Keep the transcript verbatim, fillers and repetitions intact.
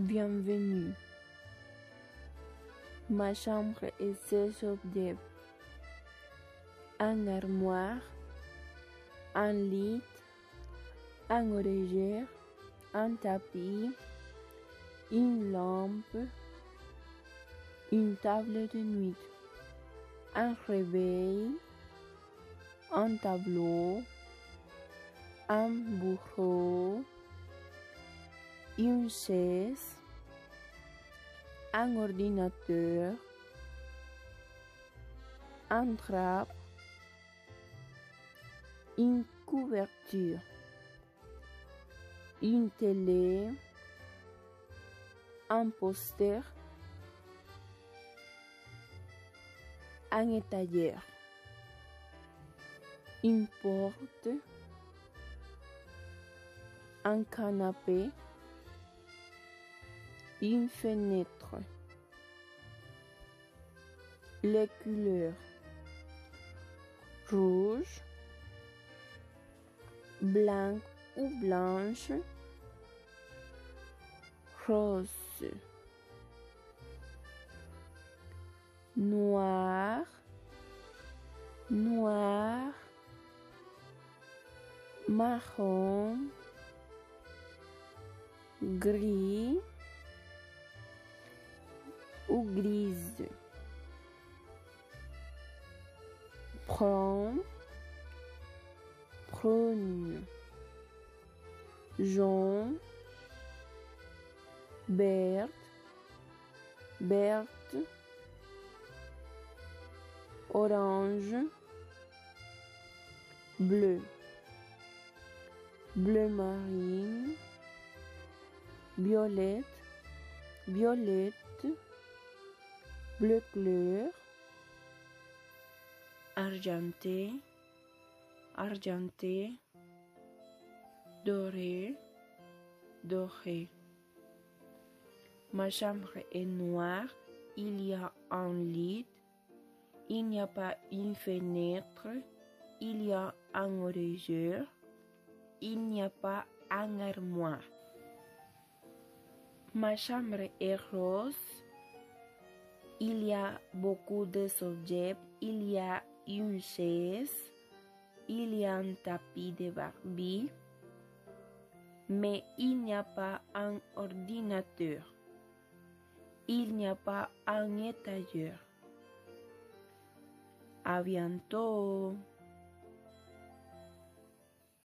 Bienvenue. Ma chambre et ses objets. Un armoire, un lit, un oreiller, un tapis, une lampe, une table de nuit, un réveil, un tableau, un bureau, une chaise, un ordinateur, un drap, une couverture, une télé, un poster, un étagère, une porte, un canapé, une fenêtre. Les couleurs rouge, blanc ou blanche, rose, noir, noir, marron, gris ou grise, brun, brune, jaune, vert, verte, orange, bleu, bleu marine, violette, violette, bleu clair, argenté, argenté, doré, doré. Ma chambre est noire, il y a un lit, il n'y a pas une fenêtre, il y a un oreiller, il n'y a pas un armoire. Ma chambre est rose, il y a beaucoup d'objets, il y a une chaise, il y a un tapis de Barbie, mais il n'y a pas un ordinateur. Il n'y a pas un étagère. À bientôt.